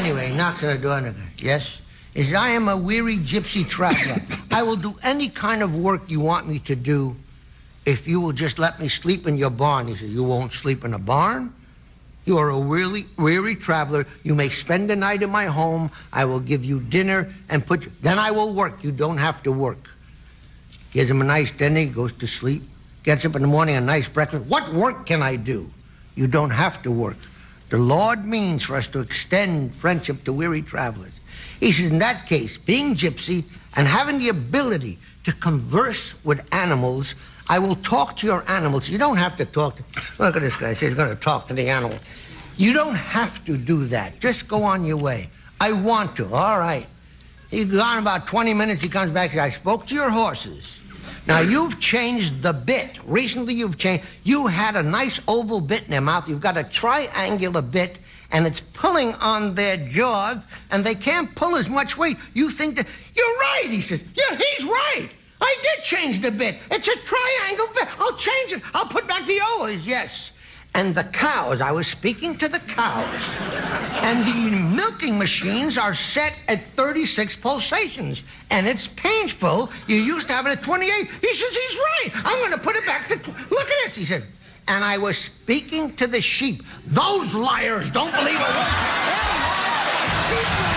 Anyway, he knocks on the door and yes? He says, I am a weary gypsy traveler. I will do any kind of work you want me to do if you will just let me sleep in your barn. He says, you won't sleep in a barn? You are a weary traveler. You may spend the night in my home. I will give you dinner and put you... Then I will work. You don't have to work. Gives him a nice dinner. He goes to sleep. Gets up in the morning, a nice breakfast. What work can I do? You don't have to work. The Lord means for us to extend friendship to weary travelers. He says, in that case, being gypsy and having the ability to converse with animals, I will talk to your animals. You don't have to talk to... Look at this guy. He says he's going to talk to the animal. You don't have to do that. Just go on your way. I want to. All right. He's gone about 20 minutes. He comes back and says, I spoke to your horses. Now, you've changed the bit. Recently, you've changed. You had a nice oval bit in their mouth. You've got a triangular bit, and it's pulling on their jaws, and they can't pull as much weight. You think that... You're right, he says. Yeah, he's right. I did change the bit. It's a triangle bit. I'll change it. I'll put back the ovals, yes. And the cows, I was speaking to the cows, and the milking machines are set at 36 pulsations, and it's painful. You used to have it at 28. He says, he's right. I'm going to put it back to... Look at this, he said. And I was speaking to the sheep. Those liars don't believe a word.